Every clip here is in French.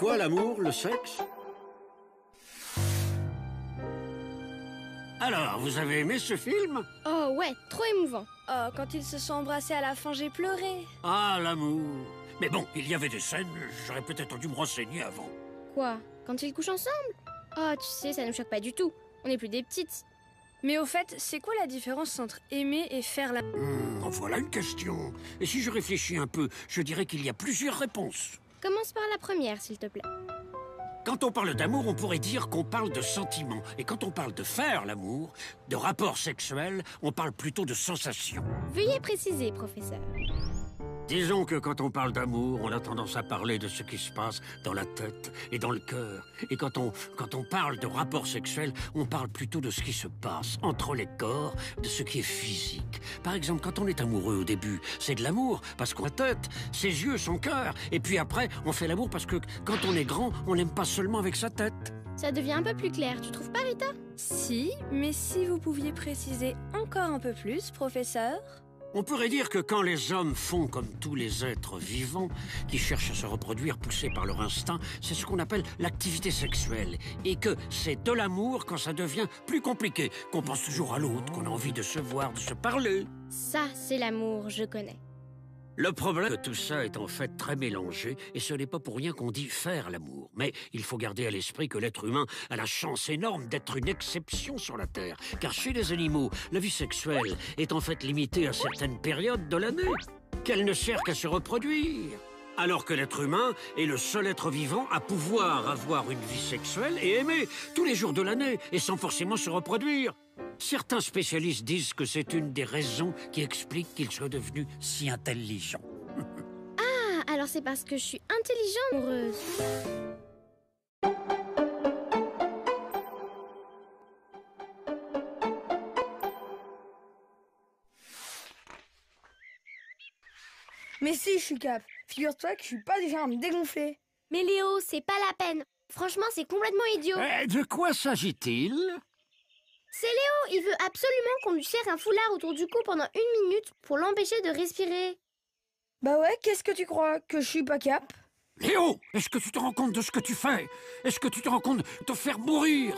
quoi l'amour, le sexe? Alors, vous avez aimé ce film? Oh ouais, trop émouvant. Oh, quand ils se sont embrassés à la fin, j'ai pleuré. Ah, l'amour. Mais bon, il y avait des scènes, j'aurais peut-être dû me renseigner avant. Quoi? Quand ils couchent ensemble? Oh, tu sais, ça ne me choque pas du tout. On n'est plus des petites. Mais au fait, c'est quoi la différence entre aimer et faire la... En voilà une question. Et si je réfléchis un peu, je dirais qu'il y a plusieurs réponses. Commence par la première, s'il te plaît. Quand on parle d'amour, on pourrait dire qu'on parle de sentiments. Et quand on parle de faire l'amour, de rapport sexuel, on parle plutôt de sensations. Veuillez préciser, professeur. Disons que quand on parle d'amour, on a tendance à parler de ce qui se passe dans la tête et dans le cœur. Et quand on parle de rapport sexuel, on parle plutôt de ce qui se passe entre les corps, de ce qui est physique. Par exemple, quand on est amoureux au début, c'est de l'amour parce qu'on a tête, ses yeux, son cœur. Et puis après, on fait l'amour parce que quand on est grand, on n'aime pas seulement avec sa tête. Ça devient un peu plus clair, tu trouves pas, Rita? Si, mais si vous pouviez préciser encore un peu plus, professeur. On pourrait dire que quand les hommes font comme tous les êtres vivants, qui cherchent à se reproduire poussés par leur instinct, c'est ce qu'on appelle l'activité sexuelle. Et que c'est de l'amour quand ça devient plus compliqué, qu'on pense toujours à l'autre, qu'on a envie de se voir, de se parler. Ça, c'est l'amour, je connais. Le problème, c'est que tout ça est en fait très mélangé, et ce n'est pas pour rien qu'on dit faire l'amour. Mais il faut garder à l'esprit que l'être humain a la chance énorme d'être une exception sur la Terre. Car chez les animaux, la vie sexuelle est en fait limitée à certaines périodes de l'année, qu'elle ne sert qu'à se reproduire. Alors que l'être humain est le seul être vivant à pouvoir avoir une vie sexuelle et aimer tous les jours de l'année, et sans forcément se reproduire. Certains spécialistes disent que c'est une des raisons qui explique qu'il soit devenu si intelligent. Ah, alors c'est parce que je suis intelligente, amoureuse. Mais si, je suis cap. Figure-toi que je suis pas déjà à me dégonfler. Mais Léo, c'est pas la peine. Franchement, c'est complètement idiot. De quoi s'agit-il? C'est Léo, il veut absolument qu'on lui serre un foulard autour du cou pendant 1 minute pour l'empêcher de respirer. Bah ouais, qu'est-ce que tu crois? Que je suis pas cap? Léo, est-ce que tu te rends compte de ce que tu fais? Est-ce que tu te rends compte de te faire mourir?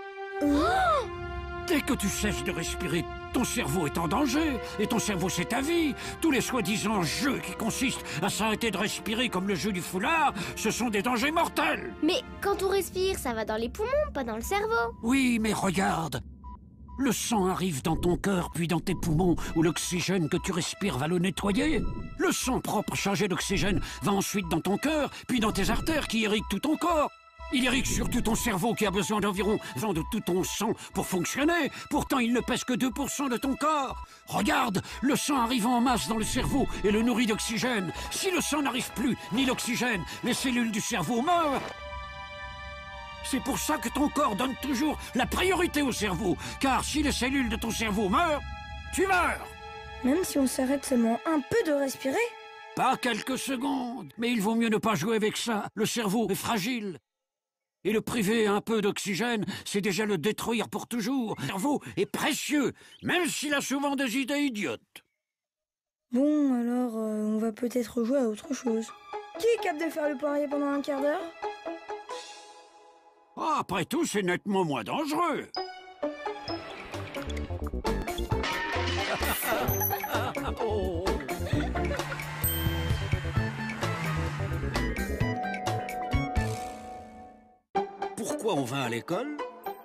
Dès que tu cesses de respirer, ton cerveau est en danger. Et ton cerveau, c'est ta vie. Tous les soi-disant jeux qui consistent à s'arrêter de respirer comme le jeu du foulard, ce sont des dangers mortels. Mais quand on respire, ça va dans les poumons, pas dans le cerveau. Oui, mais regarde. Le sang arrive dans ton cœur, puis dans tes poumons, où l'oxygène que tu respires va le nettoyer. Le sang propre chargé d'oxygène va ensuite dans ton cœur, puis dans tes artères qui irriguent tout ton corps. Il irrigue surtout ton cerveau qui a besoin d'environ 20 de tout ton sang pour fonctionner. Pourtant, il ne pèse que 2% de ton corps. Regarde, le sang arrive en masse dans le cerveau et le nourrit d'oxygène. Si le sang n'arrive plus, ni l'oxygène, les cellules du cerveau meurent. C'est pour ça que ton corps donne toujours la priorité au cerveau. Car si les cellules de ton cerveau meurent, tu meurs. Même si on s'arrête seulement un peu de respirer? Pas quelques secondes. Mais il vaut mieux ne pas jouer avec ça. Le cerveau est fragile. Et le priver un peu d'oxygène, c'est déjà le détruire pour toujours. Le cerveau est précieux, même s'il a souvent des idées idiotes. Bon, alors, on va peut-être jouer à autre chose. Qui est capable de faire le poirier pendant un quart d'heure? Ah, après tout, c'est nettement moins dangereux. Oh. Pourquoi on va à l'école?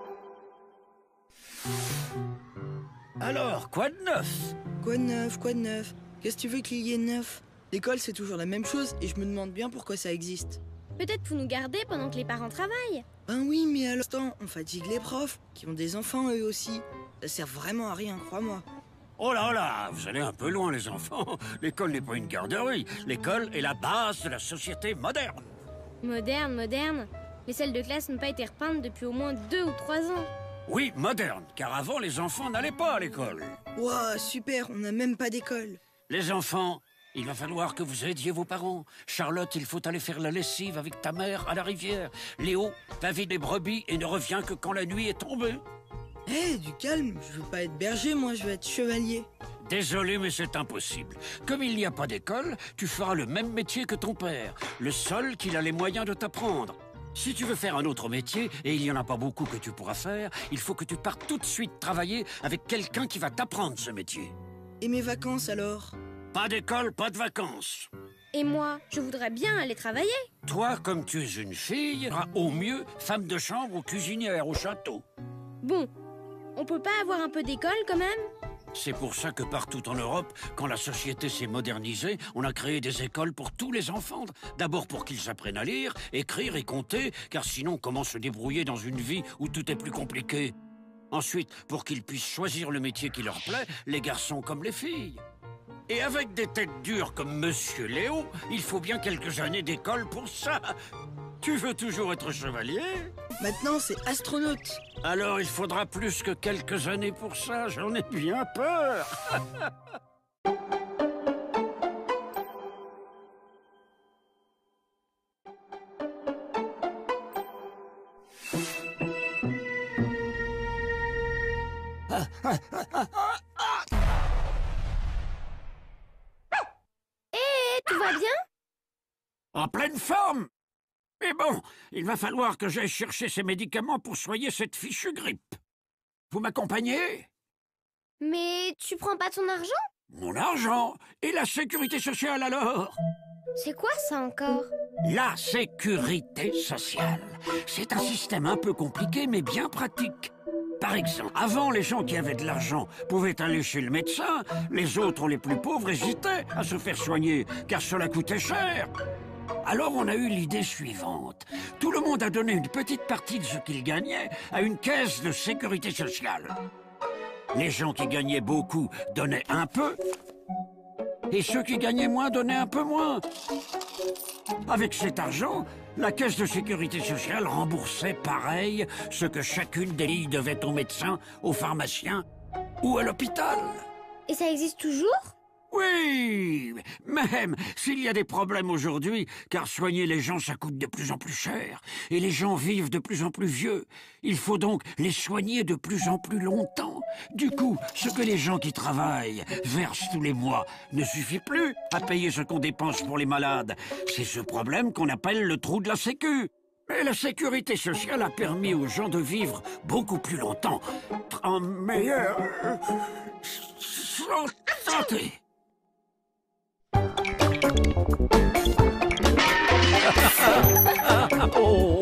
Alors, quoi de neuf? Quoi de neuf? Quoi de neuf? Qu'est-ce que tu veux qu'il y ait de neuf? L'école, c'est toujours la même chose et je me demande bien pourquoi ça existe. Peut-être pour nous garder pendant que les parents travaillent. Ben oui, mais à l'instant, on fatigue les profs, qui ont des enfants eux aussi. Ça sert vraiment à rien, crois-moi. Oh là, vous allez un peu loin, les enfants. L'école n'est pas une garderie. L'école est la base de la société moderne. Moderne, moderne. Les salles de classe n'ont pas été repeintes depuis au moins 2 ou 3 ans. Oui, moderne, car avant, les enfants n'allaient pas à l'école. Ouah, super, on n'a même pas d'école. Les enfants, il va falloir que vous aidiez vos parents. Charlotte, il faut aller faire la lessive avec ta mère à la rivière. Léo, va vider des brebis et ne revient que quand la nuit est tombée. Hé, du calme, je veux pas être berger, moi, je veux être chevalier. Désolé, mais c'est impossible. Comme il n'y a pas d'école, tu feras le même métier que ton père. Le seul qu'il a les moyens de t'apprendre. Si tu veux faire un autre métier, et il n'y en a pas beaucoup que tu pourras faire, il faut que tu partes tout de suite travailler avec quelqu'un qui va t'apprendre ce métier. Et mes vacances alors? Pas d'école, pas de vacances. Et moi, je voudrais bien aller travailler. Toi, comme tu es une fille, seras au mieux femme de chambre ou cuisinière au château. Bon, on peut pas avoir un peu d'école quand même? C'est pour ça que partout en Europe, quand la société s'est modernisée, on a créé des écoles pour tous les enfants. D'abord pour qu'ils apprennent à lire, écrire et compter, car sinon comment se débrouiller dans une vie où tout est plus compliqué? Ensuite, pour qu'ils puissent choisir le métier qui leur plaît, les garçons comme les filles. Et avec des têtes dures comme Monsieur Léo, il faut bien quelques années d'école pour ça. Tu veux toujours être chevalier? Maintenant, c'est astronaute. Alors il faudra plus que quelques années pour ça, j'en ai bien peur. Tout va bien? En pleine forme. Mais bon, il va falloir que j'aille chercher ces médicaments pour soigner cette fichue grippe. Vous m'accompagnez? Mais tu prends pas ton argent? Mon argent? Et la sécurité sociale alors? C'est quoi ça encore? La sécurité sociale. C'est un système un peu compliqué mais bien pratique. Par exemple, avant, les gens qui avaient de l'argent pouvaient aller chez le médecin. Les autres, les plus pauvres, hésitaient à se faire soigner, car cela coûtait cher. Alors on a eu l'idée suivante. Tout le monde a donné une petite partie de ce qu'il gagnait à une caisse de sécurité sociale. Les gens qui gagnaient beaucoup donnaient un peu, et ceux qui gagnaient moins donnaient un peu moins. Avec cet argent, la caisse de sécurité sociale remboursait pareil ce que chacune des filles devait au médecin, au pharmacien ou à l'hôpital. Et ça existe toujours? Oui, même s'il y a des problèmes aujourd'hui, car soigner les gens, ça coûte de plus en plus cher, et les gens vivent de plus en plus vieux. Il faut donc les soigner de plus en plus longtemps. Du coup, ce que les gens qui travaillent versent tous les mois ne suffit plus à payer ce qu'on dépense pour les malades. C'est ce problème qu'on appelle le trou de la Sécu. Mais la sécurité sociale a permis aux gens de vivre beaucoup plus longtemps, en meilleure santé. Oh.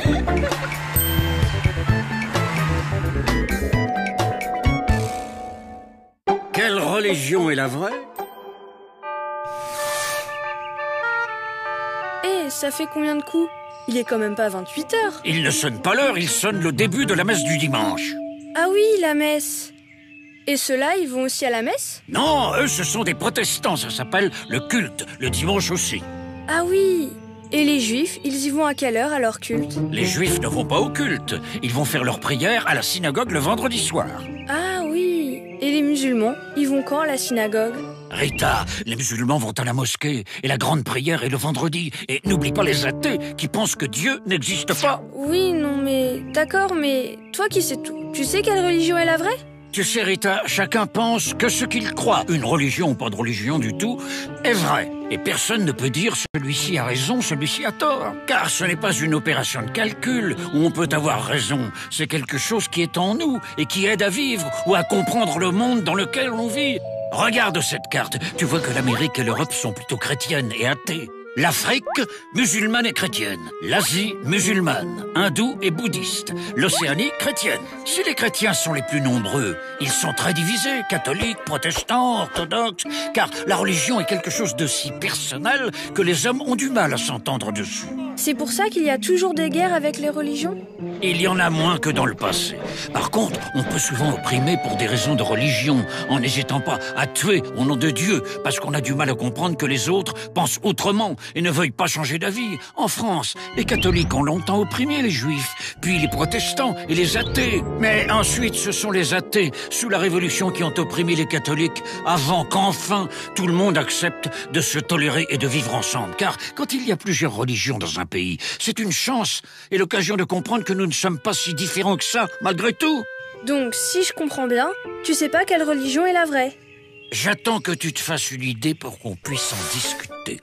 Quelle religion est la vraie? Eh, ça fait combien de coups? Il est quand même pas 28 heures. Il ne sonne pas l'heure, il sonne le début de la messe du dimanche. Ah oui, la messe. Et ceux-là, ils vont aussi à la messe? Non, eux, ce sont des protestants, ça s'appelle le culte, le dimanche aussi. Ah oui. Et les juifs, ils y vont à quelle heure à leur culte? Les juifs ne vont pas au culte, ils vont faire leur prière à la synagogue le vendredi soir. Ah oui. Et les musulmans, ils vont quand à la synagogue? Rita, les musulmans vont à la mosquée, et la grande prière est le vendredi. Et n'oublie pas les athées qui pensent que Dieu n'existe pas. Oui, non mais... D'accord, mais toi qui sais tout, tu sais quelle religion est la vraie? Tu sais, Rita, chacun pense que ce qu'il croit, une religion ou pas de religion du tout, est vrai. Et personne ne peut dire celui-ci a raison, celui-ci a tort. Car ce n'est pas une opération de calcul où on peut avoir raison. C'est quelque chose qui est en nous et qui aide à vivre ou à comprendre le monde dans lequel on vit. Regarde cette carte. Tu vois que l'Amérique et l'Europe sont plutôt chrétiennes et athées. L'Afrique, musulmane et chrétienne. L'Asie, musulmane, hindoue et bouddhiste. L'Océanie, chrétienne. Si les chrétiens sont les plus nombreux, ils sont très divisés, catholiques, protestants, orthodoxes, car la religion est quelque chose de si personnel que les hommes ont du mal à s'entendre dessus. C'est pour ça qu'il y a toujours des guerres avec les religions? Il y en a moins que dans le passé. Par contre, on peut souvent opprimer pour des raisons de religion, en n'hésitant pas à tuer au nom de Dieu, parce qu'on a du mal à comprendre que les autres pensent autrement et ne veuillent pas changer d'avis. En France, les catholiques ont longtemps opprimé les juifs, puis les protestants et les athées. Mais ensuite, ce sont les athées, sous la Révolution, qui ont opprimé les catholiques, avant qu'enfin tout le monde accepte de se tolérer et de vivre ensemble. Car quand il y a plusieurs religions dans un pays, c'est une chance et l'occasion de comprendre que nous ne sommes pas si différents que ça, malgré tout. Donc, si je comprends bien, tu sais pas quelle religion est la vraie? J'attends que tu te fasses une idée pour qu'on puisse en discuter.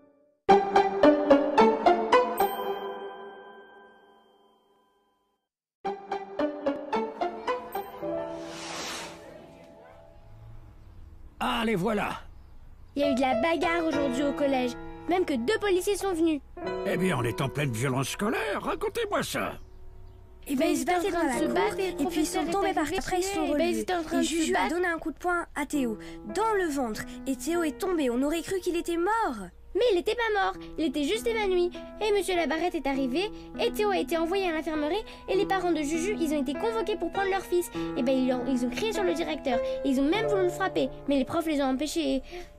Ah, les voilà. Il y a eu de la bagarre aujourd'hui au collège. Même que 2 policiers sont venus. Eh bien, on est en pleine violence scolaire. Racontez-moi ça. Et ben, ils se battaient dans la se cour, battre, et puis ils sont tombés par terre. Après, ils sont ils relevés. étaient en train Et de se Juju a battre. donné un coup de poing à Théo, dans le ventre. Et Théo est tombé. On aurait cru qu'il était mort. Mais il n'était pas mort, il était juste évanoui. Et Monsieur Labarrette est arrivé, et Théo a été envoyé à l'infirmerie, et les parents de Juju, ils ont été convoqués pour prendre leur fils. Et ben ils ont crié sur le directeur, et ils ont même voulu le frapper, mais les profs les ont empêchés.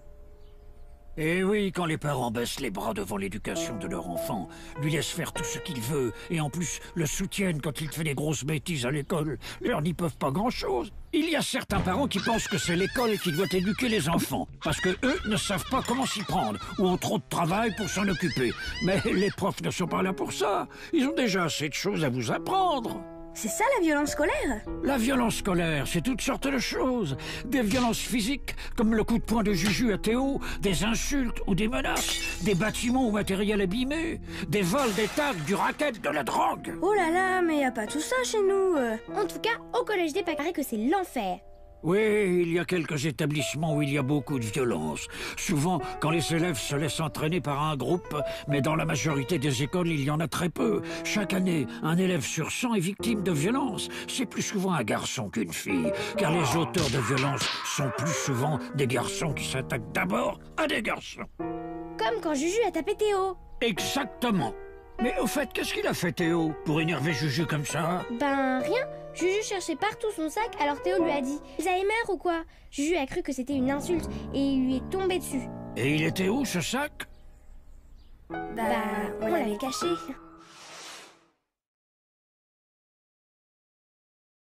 Eh oui, quand les parents baissent les bras devant l'éducation de leur enfant, lui laissent faire tout ce qu'il veut, et en plus le soutiennent quand il fait des grosses bêtises à l'école, leur n'y peuvent pas grand-chose. Il y a certains parents qui pensent que c'est l'école qui doit éduquer les enfants, parce que eux ne savent pas comment s'y prendre, ou ont trop de travail pour s'en occuper. Mais les profs ne sont pas là pour ça, ils ont déjà assez de choses à vous apprendre. C'est ça la violence scolaire? La violence scolaire, c'est toutes sortes de choses. Des violences physiques, comme le coup de poing de Juju à Théo, des insultes ou des menaces, des bâtiments ou matériels abîmés, des vols, des tags, du racket, de la drogue. Oh là là, mais y a pas tout ça chez nous. En tout cas, au collège des paraît que c'est l'enfer. Oui, il y a quelques établissements où il y a beaucoup de violence. Souvent, quand les élèves se laissent entraîner par un groupe, mais dans la majorité des écoles, il y en a très peu. Chaque année, un élève sur 100 est victime de violence. C'est plus souvent un garçon qu'une fille, car les auteurs de violence sont plus souvent des garçons qui s'attaquent d'abord à des garçons. Comme quand Juju a tapé Théo. Exactement. Mais au fait, qu'est-ce qu'il a fait Théo pour énerver Juju comme ça? Ben rien, Juju cherchait partout son sac, alors Théo lui a dit « Alzheimer ou quoi ?» Juju a cru que c'était une insulte et il lui est tombé dessus. Et il était où ce sac? Bah, on l'avait caché.